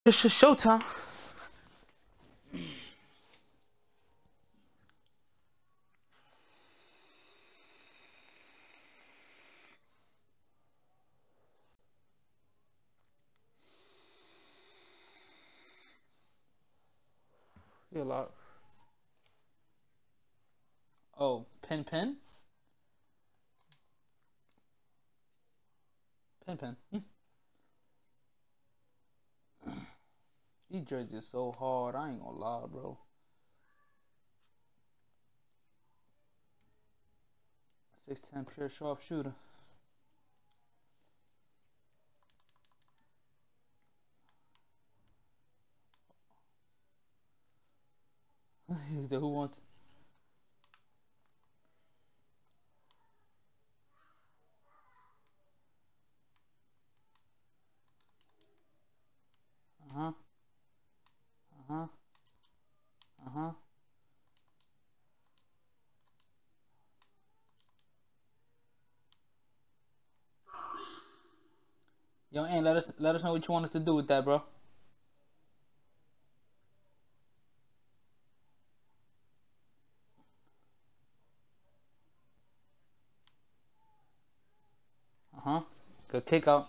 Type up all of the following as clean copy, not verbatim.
Showtime. You're a lot. Oh, pen. These jerseys are so hard. I ain't gonna lie, bro. 6'10" pure sharpshooter. Who wants? Yo, Ant, let us know what you wanted to do with that, bro. Good kick out.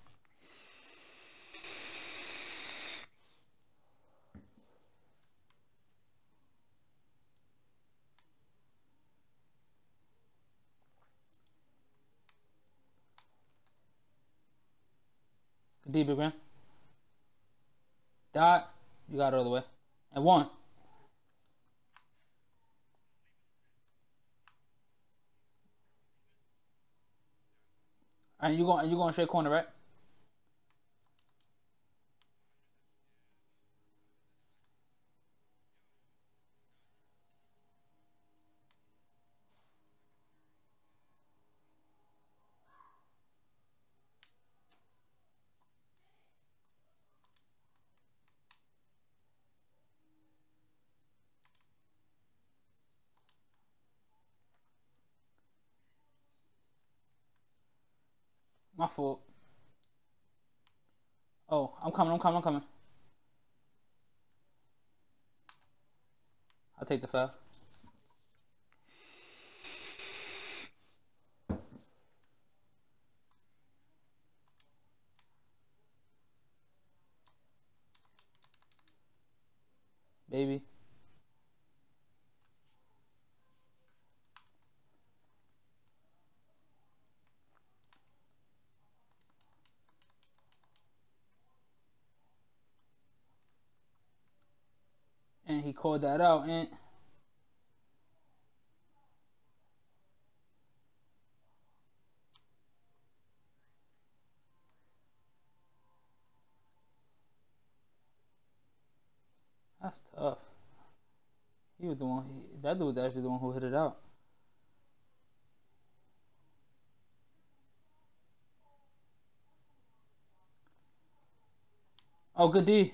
Good D, big man. Dot. You got it all the way. And one. And you going straight corner, right? My fault. Oh, I'm coming. I'll take the foul. Baby. And he called that out, and that's tough. He was the one. That dude was actually the one who hit it out. Oh, good D.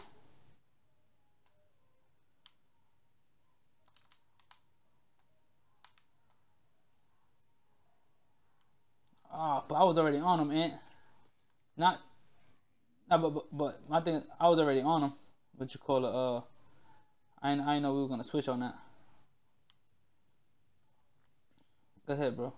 Ah, but I was already on him, Ant. Not, but my thing is, I was already on him. What you call it? I know we were gonna switch on that. Go ahead, bro.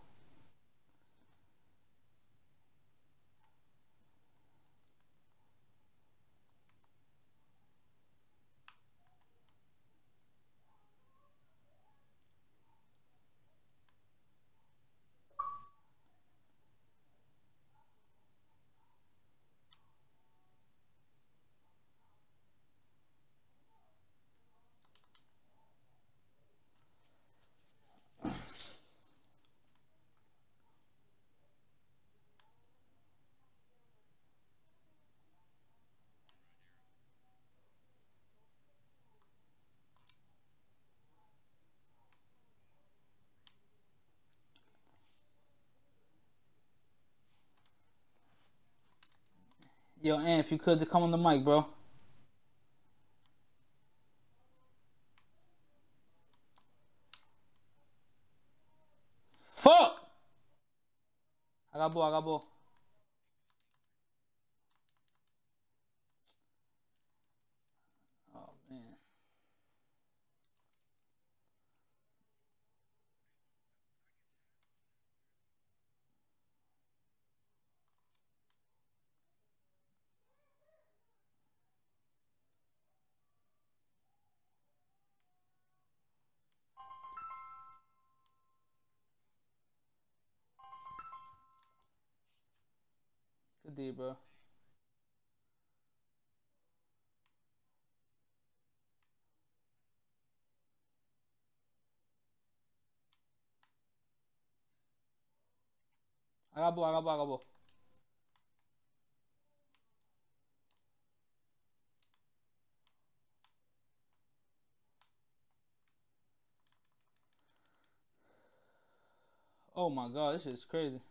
Yo, Ant, if you could, to come on the mic, bro. Fuck! I got ball. Man. Good D, bro. I got ball. Oh my god, this is crazy.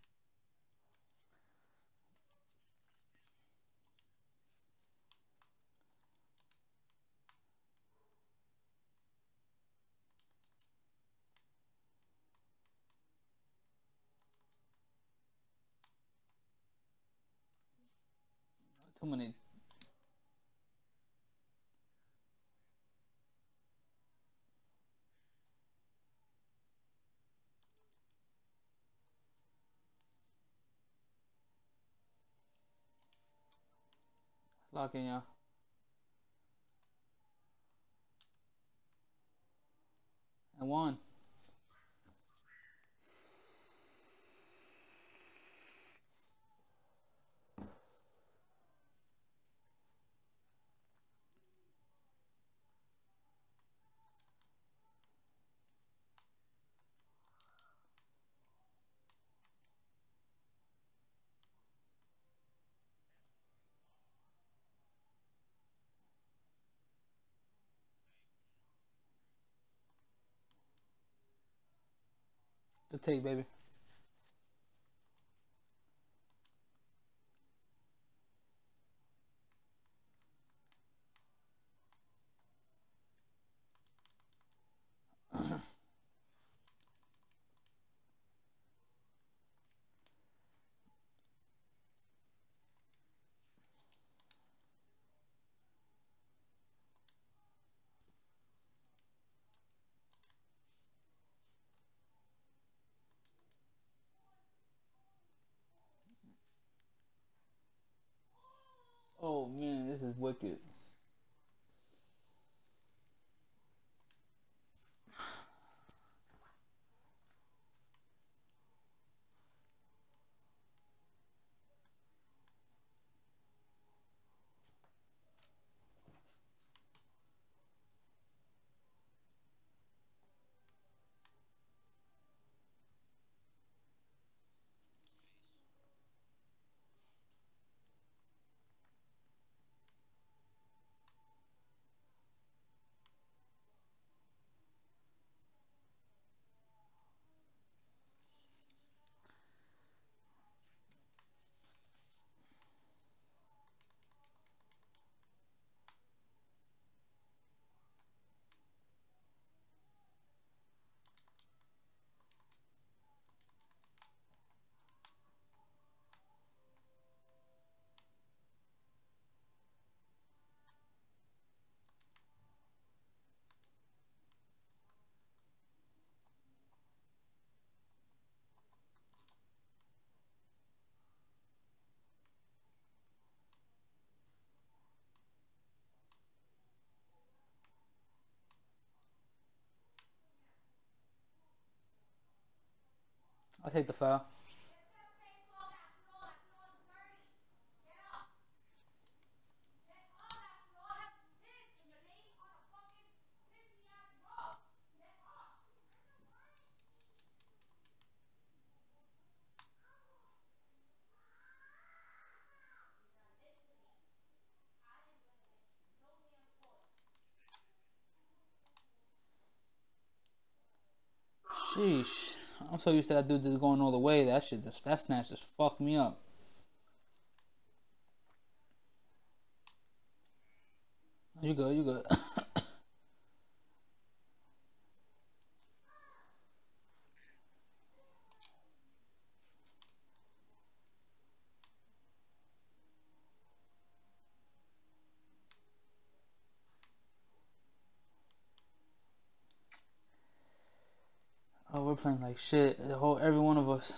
Too many. Lock in, y'all. And one. Good take, baby. Oh man, this is wicked. I'll take the foul. Sheesh. I'm so used to that dude just going all the way. That snatch just fucked me up. You good, you good. Oh, we're playing like shit. Every one of us.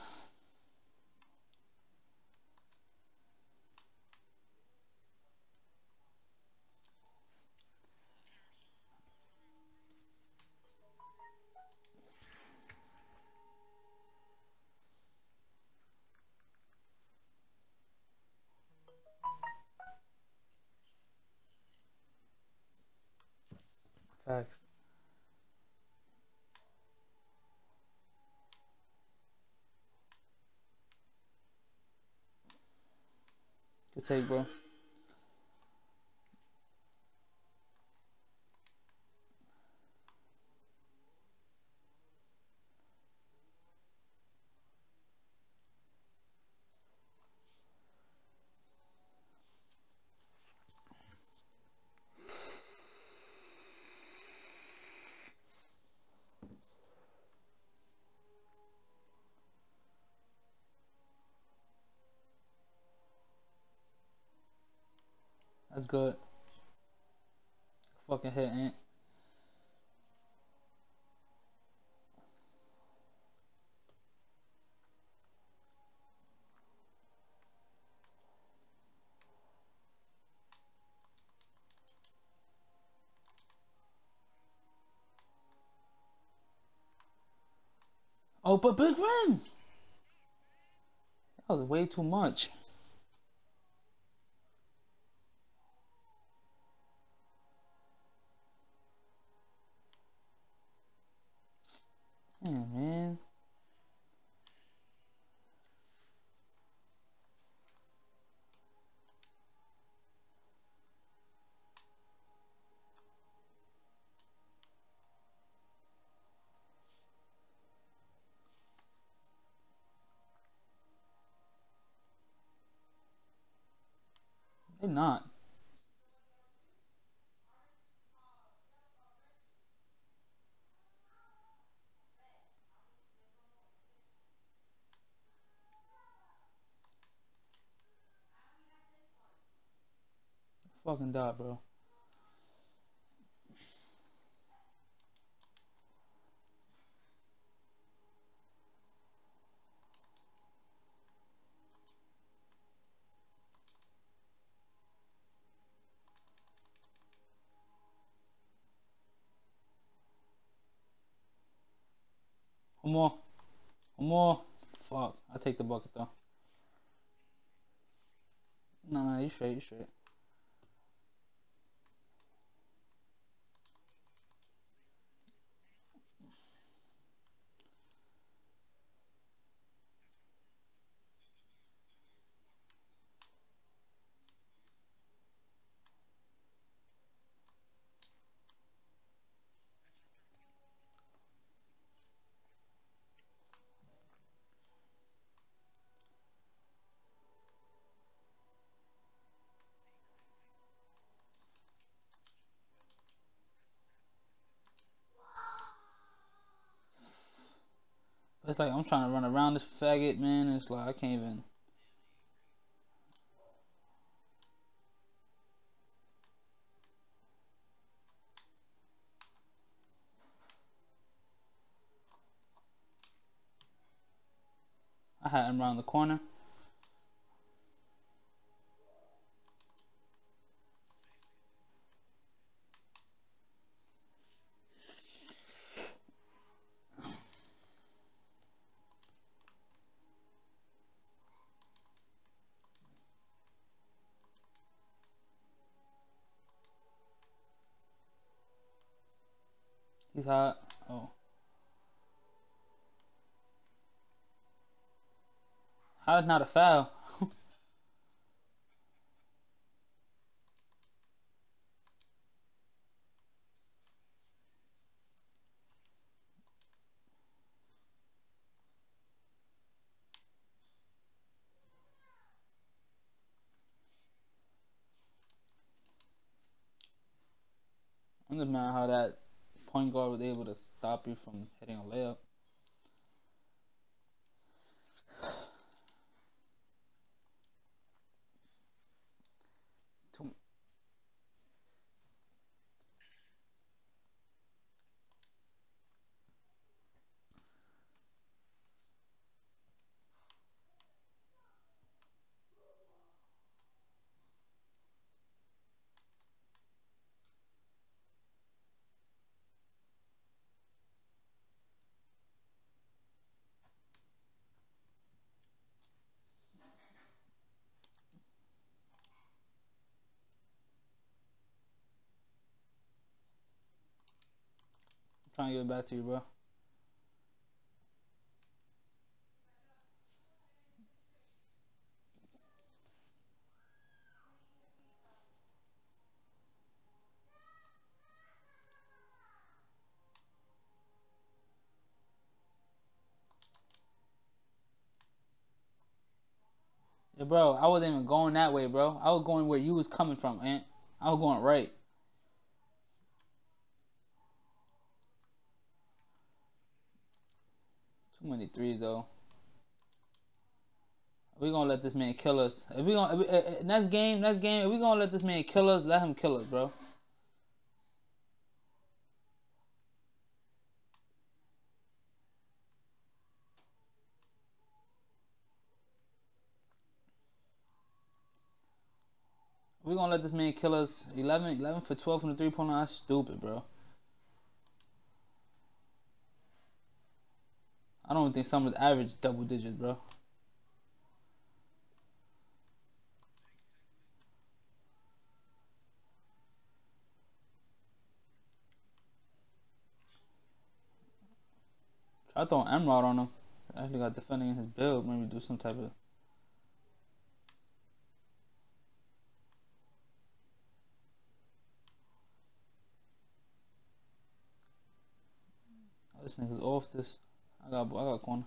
Facts. Good take, bro. That's good. Fucking hit, ain't. Oh, but big rim. That was way too much. Damn, man. They not. Fucking dot, bro. One more. One more. Fuck. I take the bucket though. No, you straight, you straight. It's like I'm trying to run around this faggot, man. It's like I can't even. I had him around the corner. He's hot. Oh. How did not a foul? I'm just mad how that point guard was able to stop you from hitting a layup. Trying to give it back to you, bro. Yeah, bro, I wasn't even going that way, bro. I was going where you was coming from, Ant. I was going right. Too many threes, though. We gonna let this man kill us. If we gonna next game, if we gonna let this man kill us, let him kill us, bro. We gonna let this man kill us. 11 for 12 from the 3-point line. That's stupid, bro. I don't even think Summer's average double digits, bro. Try throwing Emerald on him. I actually got defending in his build. Maybe do some type of. Oh, this nigga's off this. I got corner.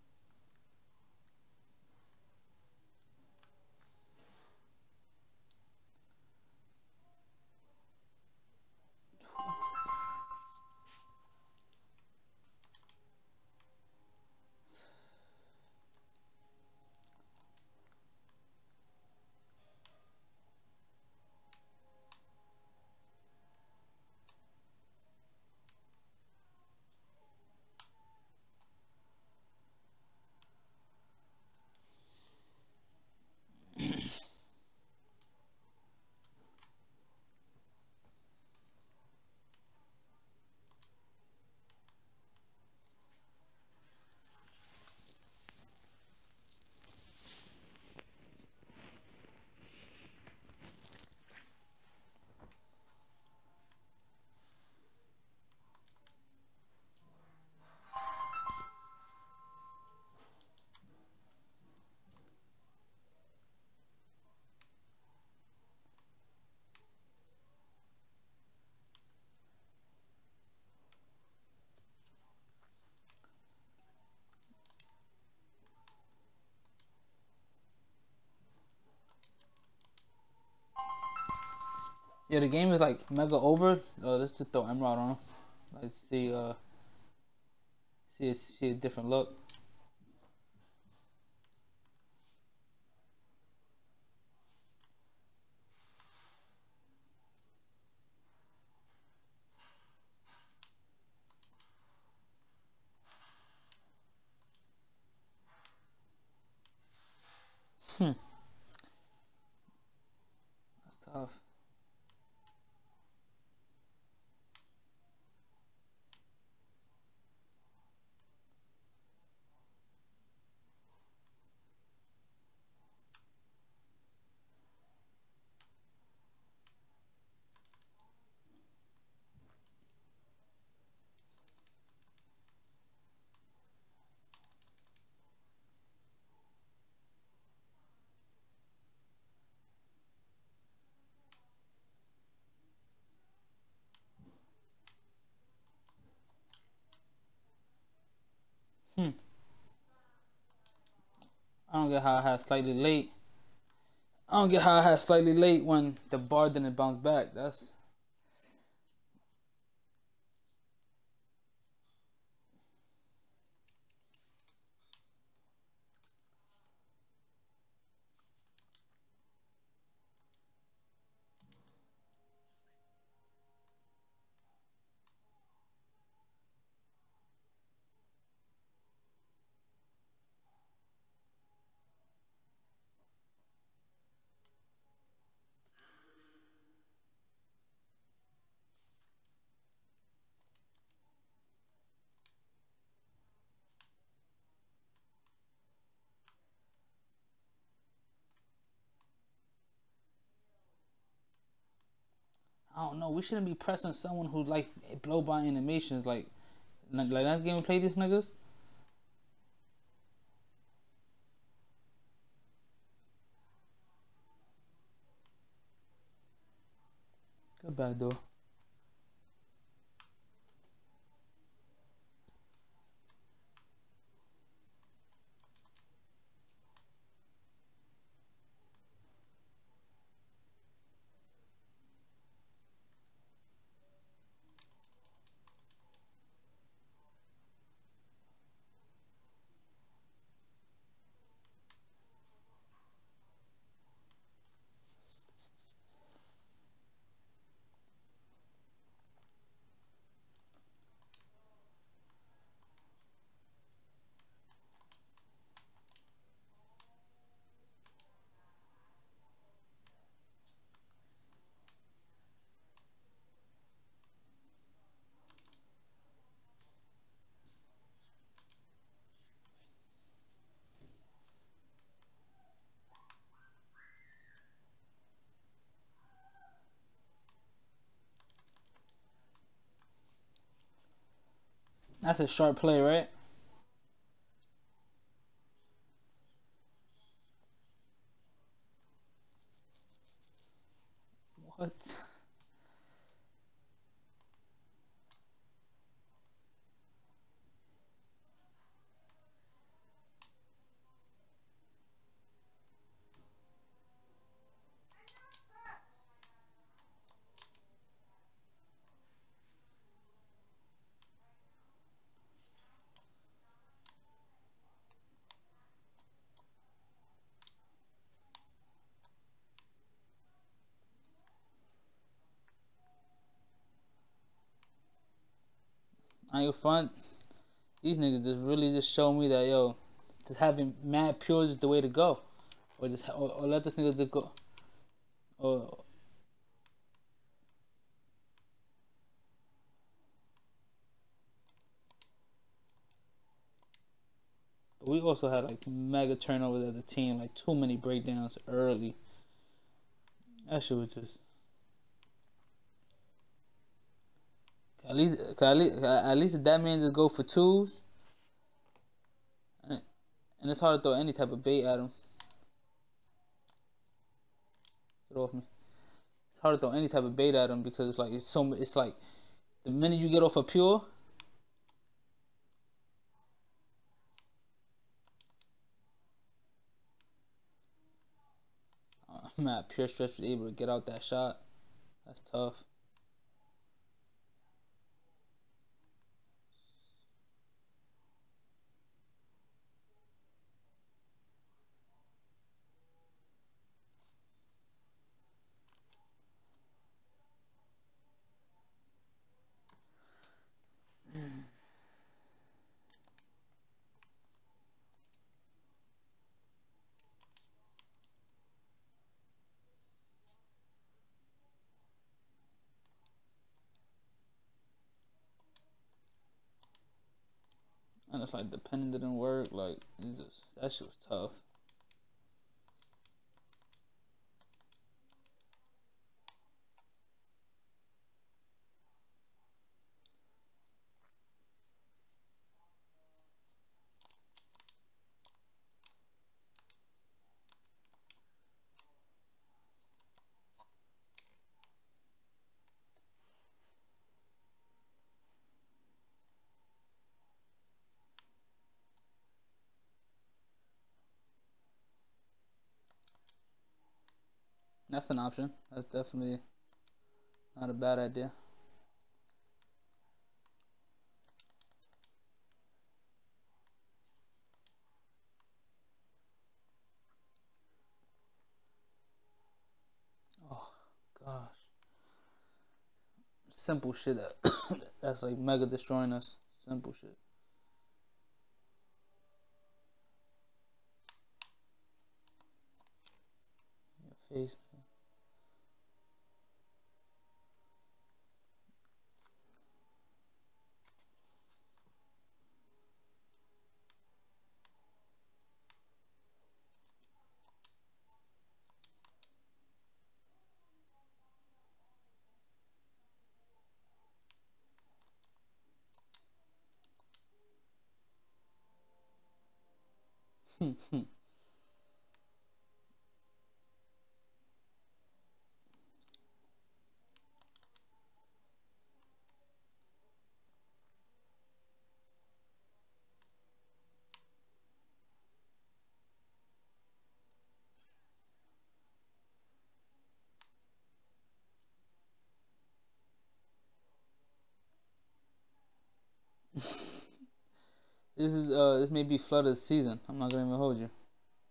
Yeah, the game is like mega over. Let's just throw Emerald on him. Let's see see a different look. That's tough. I don't get how I had slightly late. I don't get how I had slightly late when the bar didn't bounce back. That's I don't know. We shouldn't be pressing someone who like blow by animations. Like Like that game we play these niggas. Good back door. That's a sharp play, right? What? I ain't fun. These niggas just really just show me that yo, just having mad pure is the way to go, or let this nigga just go, or we also had like mega turnovers as a team, like too many breakdowns early. That shit was just at least if that man just go for twos, and it's hard to throw any type of bait at him. Get off me. It's hard to throw any type of bait at him because it's like the minute you get off a pure. Man, pure stretch was able to get out that shot. That's tough. And it's like the pen didn't work. Like that shit was tough. That's an option. That's definitely not a bad idea. Oh gosh. Simple shit that's like mega destroying us. Simple shit. Your face. This may be flooded season. I'm not gonna even hold you.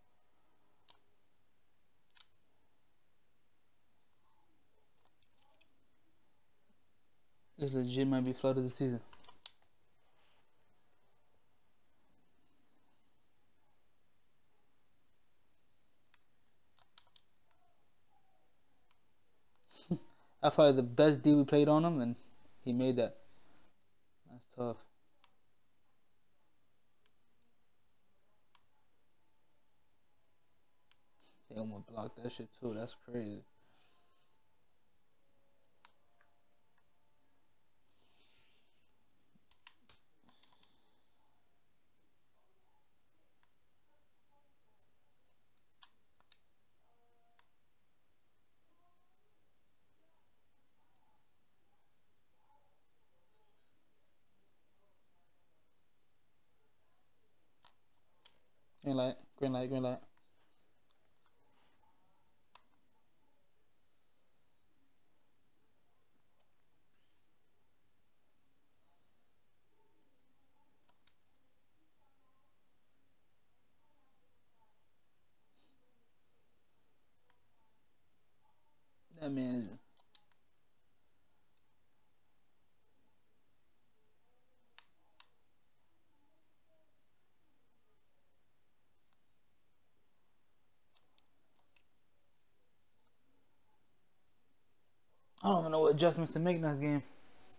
This legit might be flooded the season. That's probably the best D we played on him, and he made that. That's tough. They almost blocked that shit too. That's crazy. Green light, green light, green light. That man is. I don't even know what adjustments to make in this game.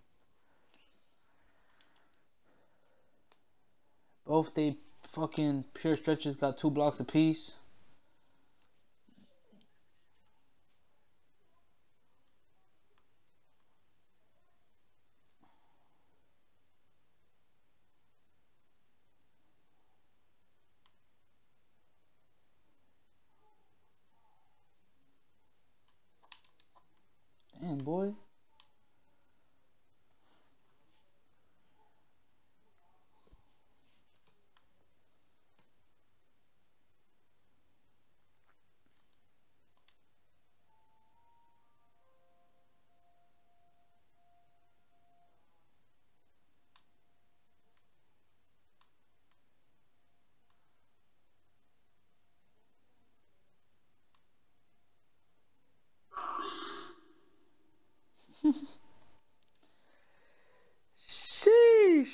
Both they fucking pure stretches got 2 blocks apiece. Damn, boy. Sheesh.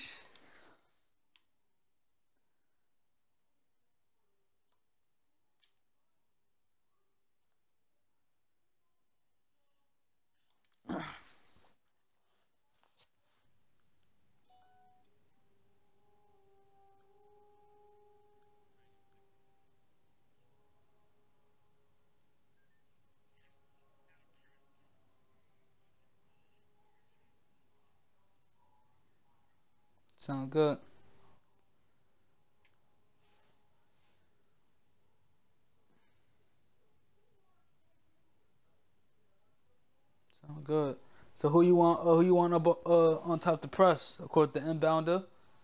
Sound good. Sound good. So who you want? Who you want up on top the press? Of course, the inbounder.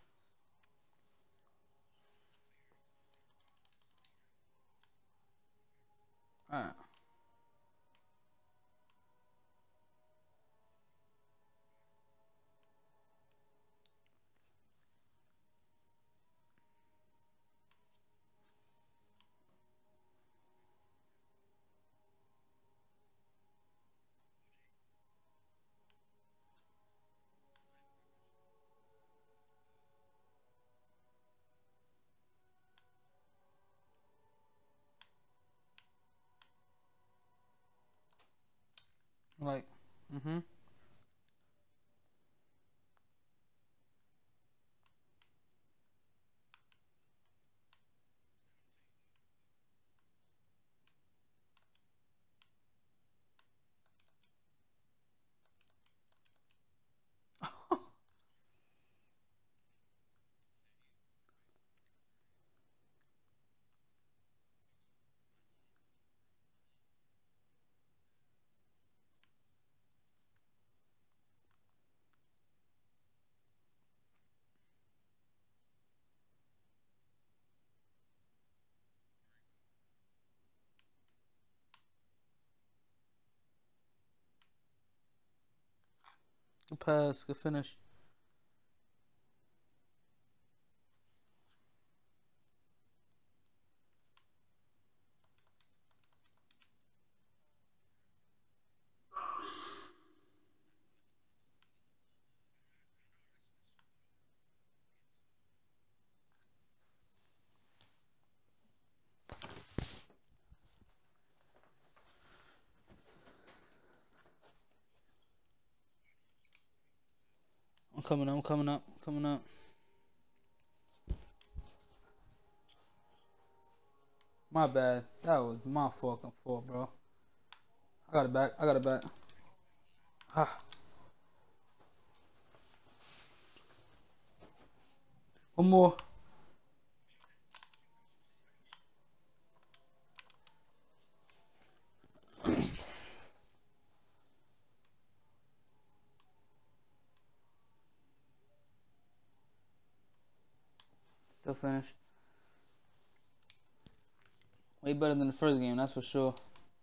All right. Like, mm-hmm. Good pass. Good finish. I'm coming up. I'm coming up. Coming up. My bad. That was my fucking fault, bro. I got it back. I got it back. Ah. One more. Still finished. Way better than the first game, that's for sure.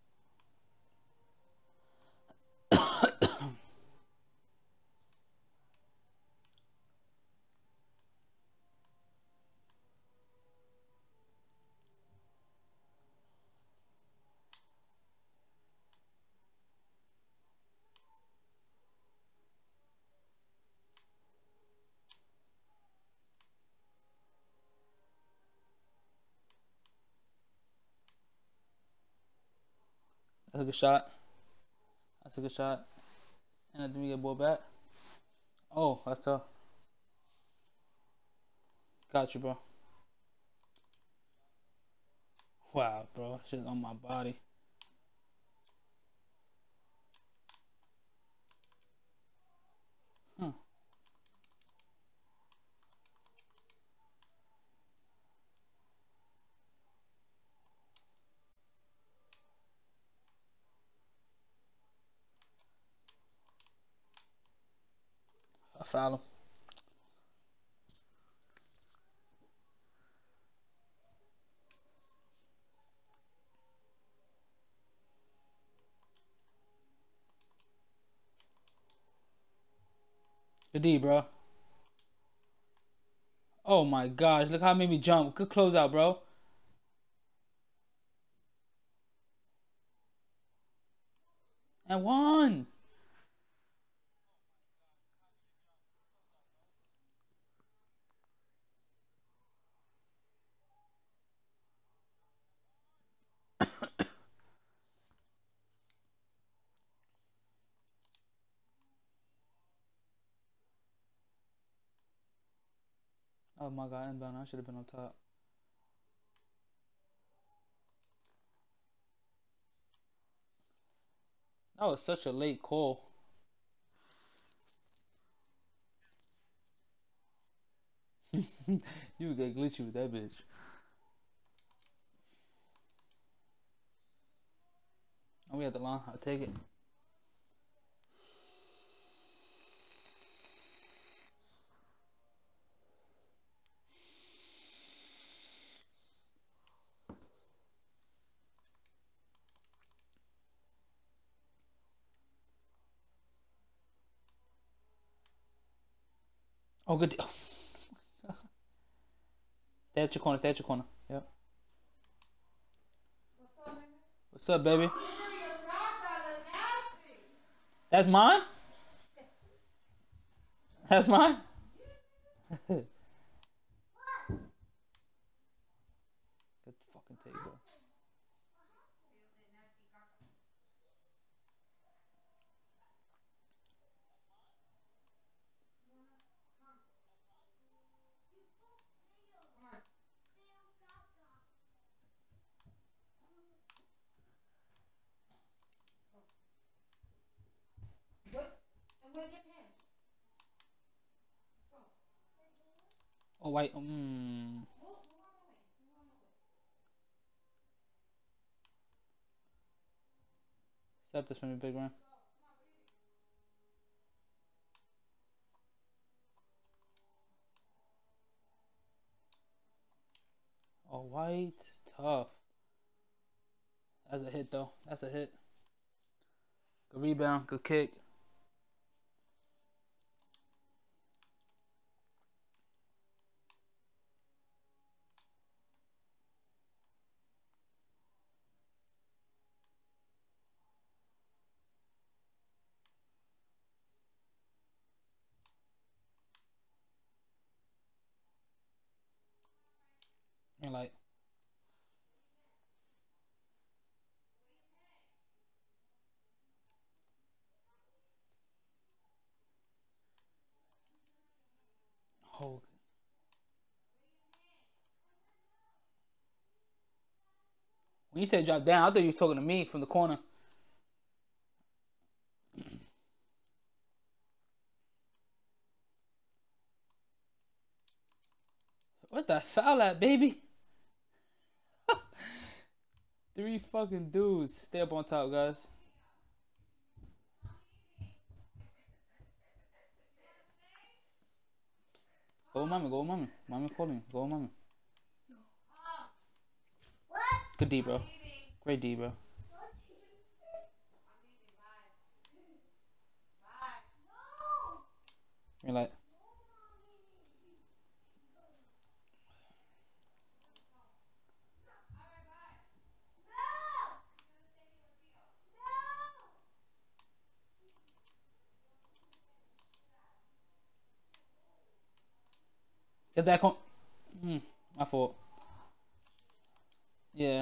That's a good shot. That's a good shot. And then we get ball back. Oh, that's tough. Got you, bro. Wow, bro. Shit's on my body. Huh. I foul him. Good D, bro. Oh my gosh, look how it made me jump. Good closeout, bro. And one. Oh my god, inbound. I should have been on top. That was such a late call. You would get glitchy with that bitch. Oh, we at the line. I'll take it. Oh, good. Stay at your corner. Stay at your corner. Yep. What's up, baby? That's mine? That's mine? Good fucking take, bro. Where's your pants? Let's go. Oh, wait. Set this for me, big man. Oh, white. Tough. That's a hit, though. That's a hit. Good rebound. Good kick. Green light. Hold. When you said drop down, I thought you were talking to me from the corner. What the foul at, baby? 3 fucking dudes. Stay up on top, guys. Go with mommy, go with mommy. Mommy calling. Go with mommy. What? Good D, bro. Great D, bro. Green light. Get that con. My fault. Yeah.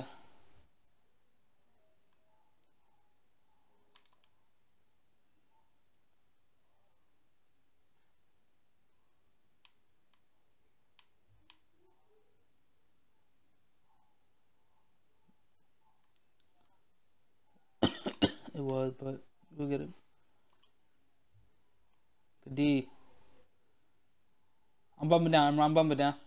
It was, but we'll get it. Good D. I'm bumping down. I'm bumping down.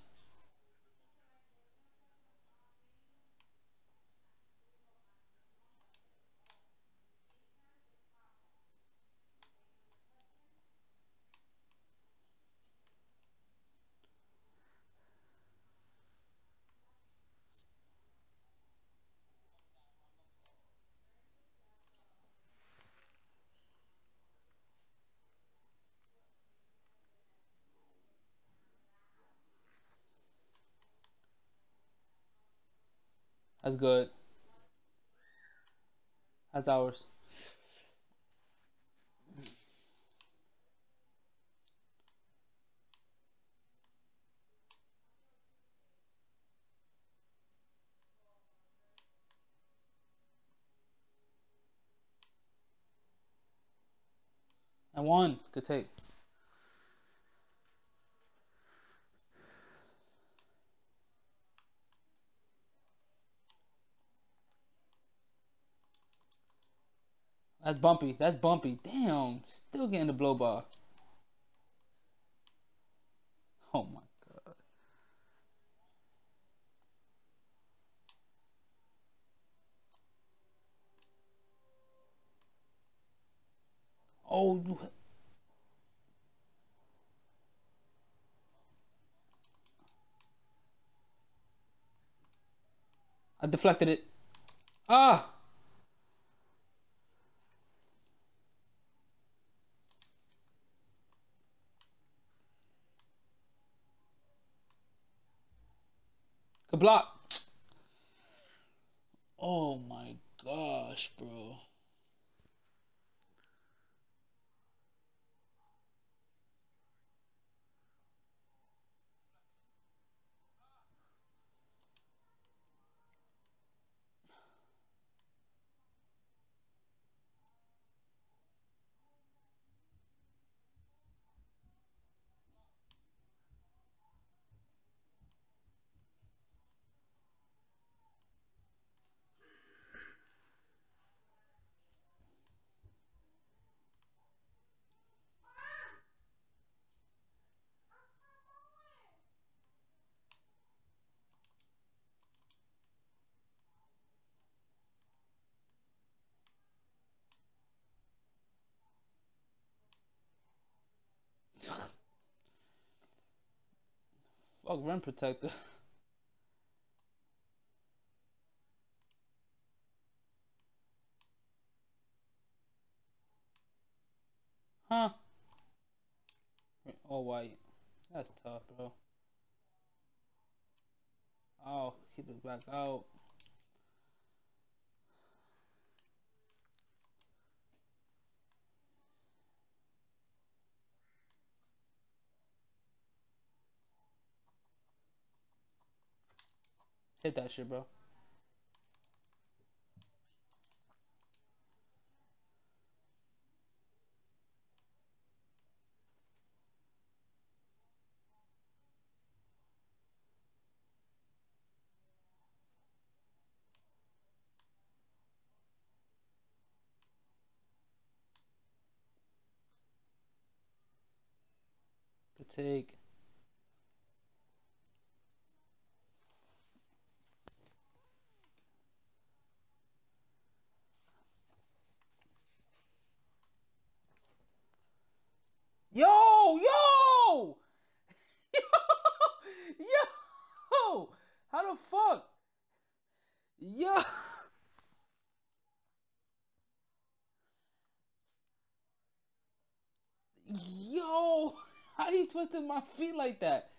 That's good. That's ours. And one. Good take. That's bumpy. That's bumpy. Damn. Still getting the blow by. Oh my god. Oh, you. I deflected it. Ah! Good block. Oh my gosh, bro. Fuck rim protector. Huh? All white. That's tough, bro. Oh, keep it back out. Hit that shit, bro. Good take. Yo, yo, yo. How the fuck? Yo, yo. How you twisted my feet like that?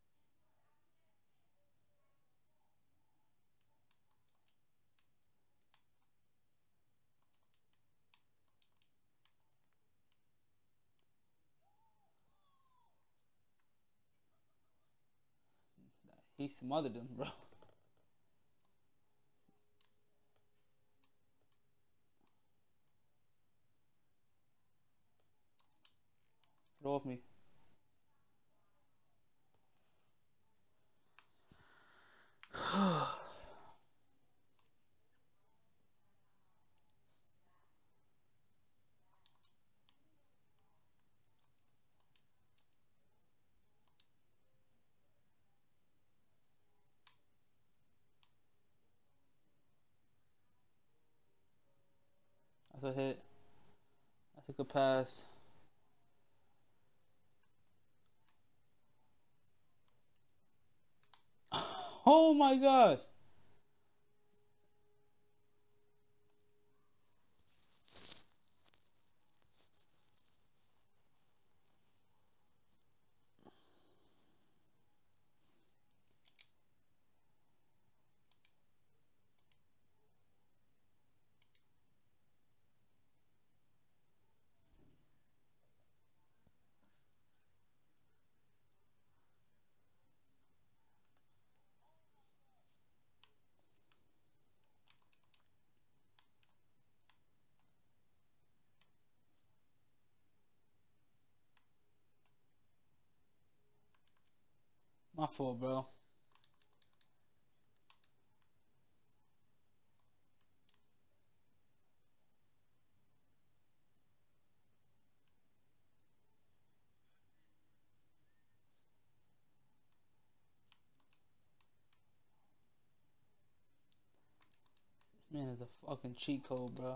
He smothered him, bro. Get off me. That's a hit. That's a good pass. Oh my gosh. My fault, bro. This man is a fucking cheat code, bro.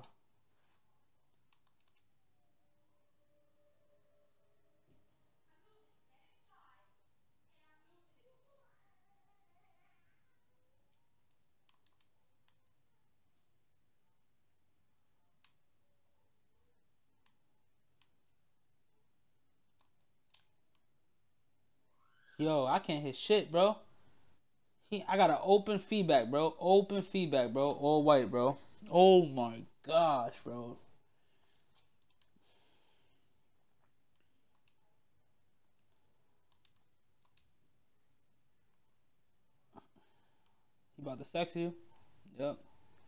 Yo, I can't hit shit, bro. I got an open feedback, bro. Open feedback, bro. All white, bro. Oh my gosh, bro. He about to sex you? Yep.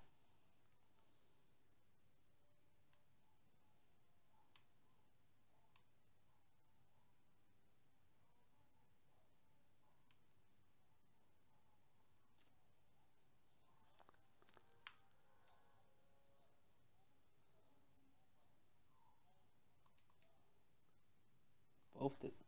Both this.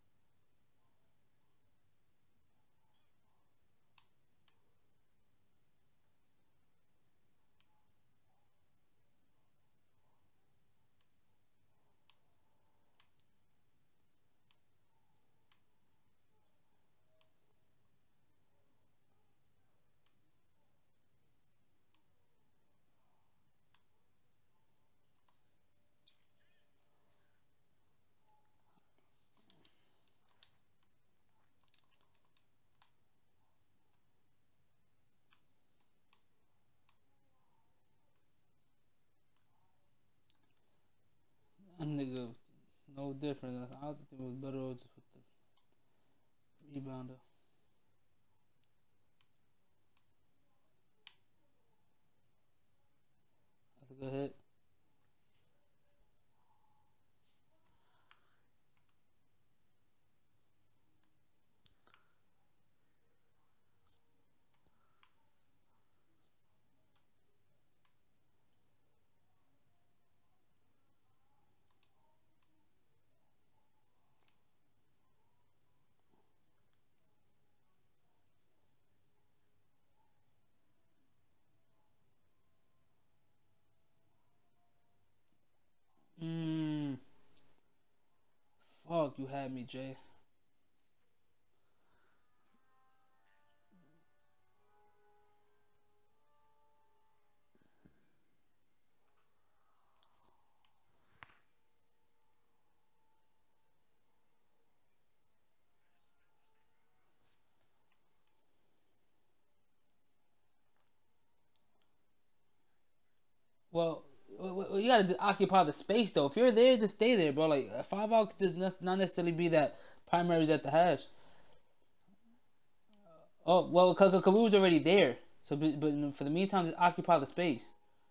That nigga, no different. I think it was better with the rebounder. That's a good hit. Mmm. Fuck, you had me, Jay. Well, you gotta occupy the space though. If you're there, just stay there, bro. Like a 5 out does not necessarily be that primaries at the hash. Oh well, cause we was already there. So, but for the meantime, just occupy the space.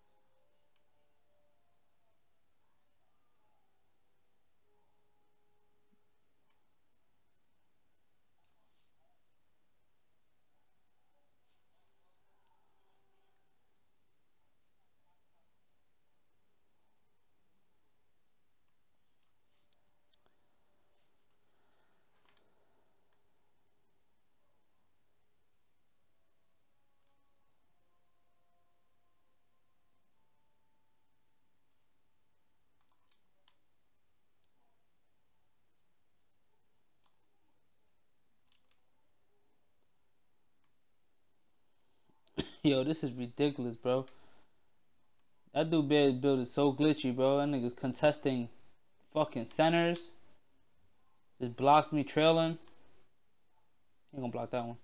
Yo, this is ridiculous, bro. That dude build is so glitchy, bro. That nigga's contesting fucking centers. Just blocked me trailing. Ain't gonna block that one.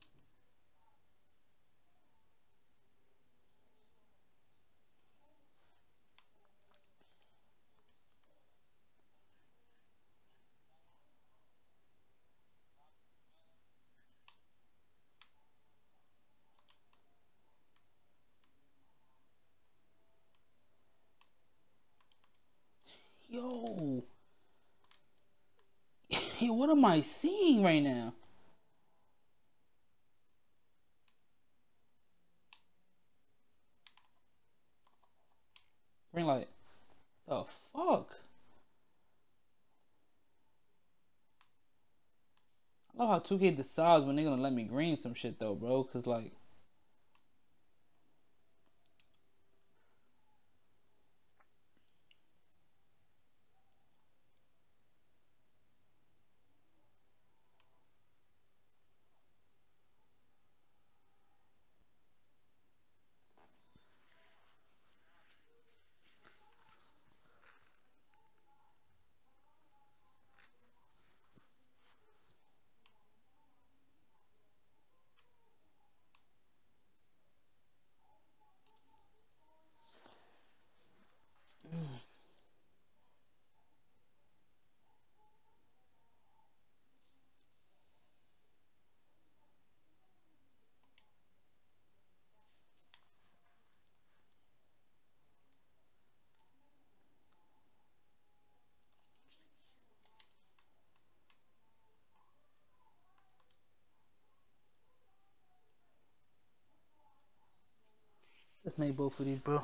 Yo. Hey, what am I seeing right now? Ring light. The fuck? I love how 2K decides when they're gonna let me green some shit though, bro. Cause like, let's make both of these, bro.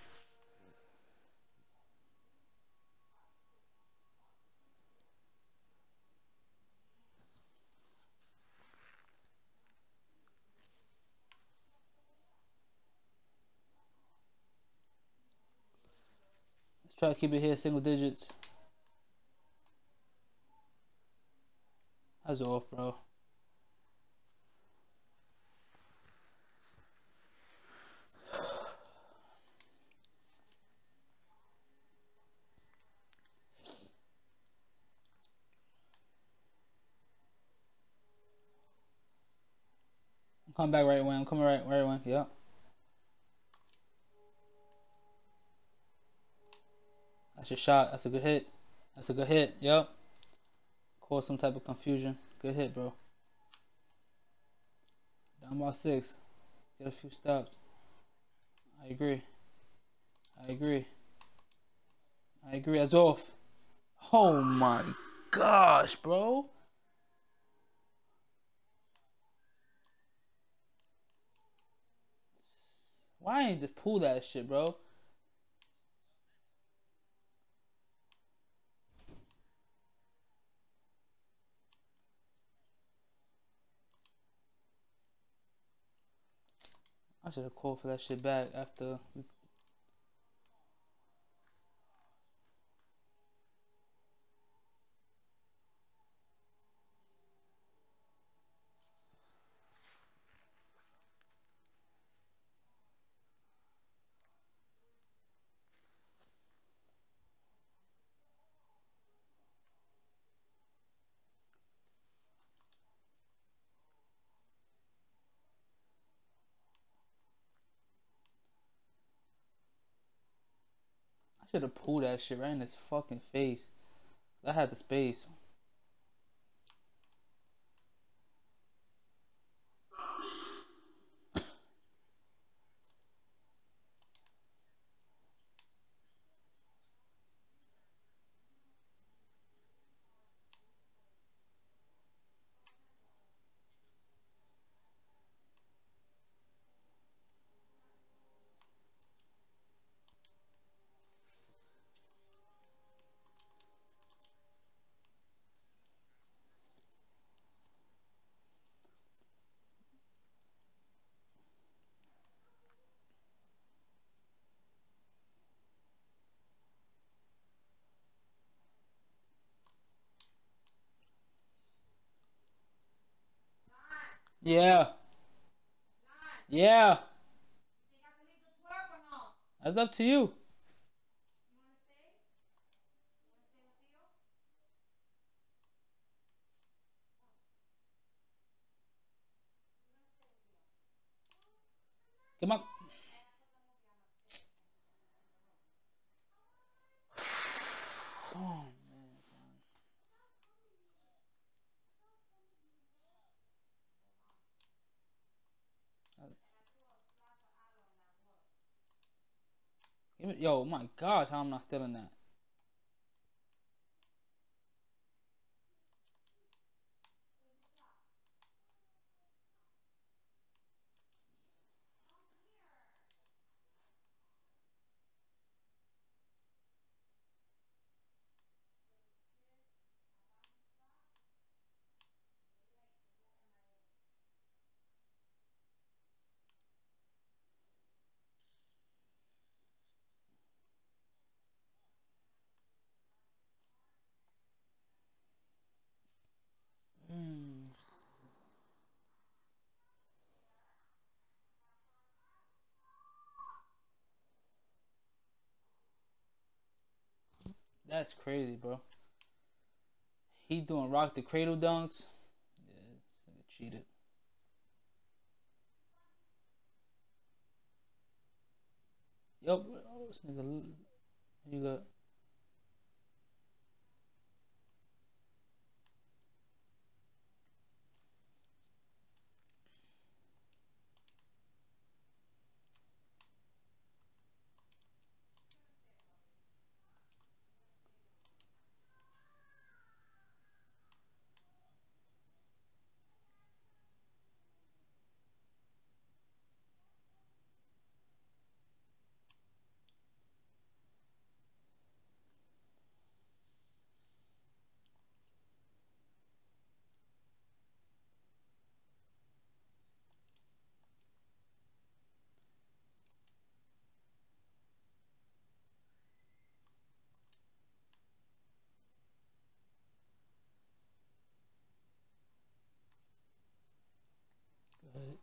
Let's try to keep it here, single digits. That's off, bro. I'm coming back right away. I'm coming right away. Yep. That's your shot. That's a good hit. That's a good hit. Yep. Cause some type of confusion. Good hit, bro. Down by 6. Get a few stops. I agree. I agree. I agree. That's off. Oh my gosh, bro. Why ain't just pull that shit, bro? I should have called for that shit back after. I should have pulled that shit right in his fucking face. I had the space. Yeah. Yeah. That's up to you. Come on. Oh, man, son. Give it, yo, my gosh, how I'm not stealing that. Mm. That's crazy, bro. He doing rock the cradle dunks. Yeah, this nigga cheated. Yup. Oh, this nigga. You got. Good.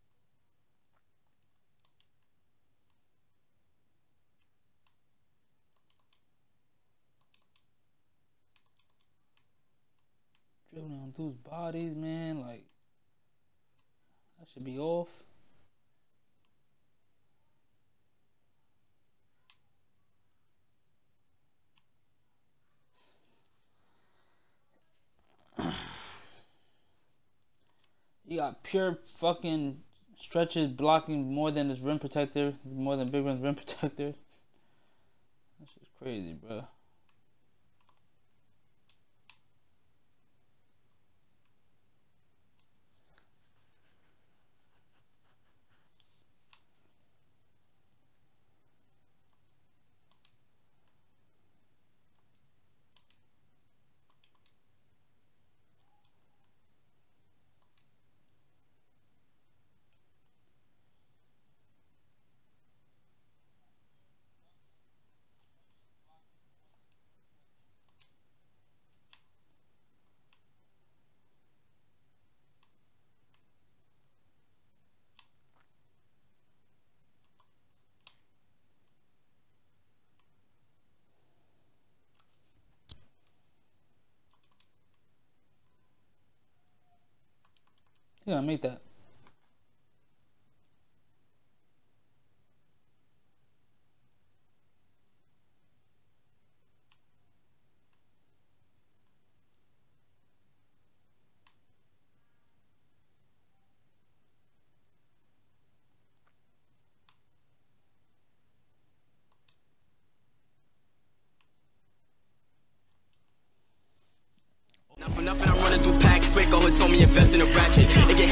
Dribbling on dudes' bodies, man. Like, that should be off. You got pure fucking stretches blocking more than his rim protector, more than Big Rim's rim protector. Crazy, bro. You gotta make that. Not for nothing, I'm running through packs quick. Oh, it told me invest in a ratchet. It get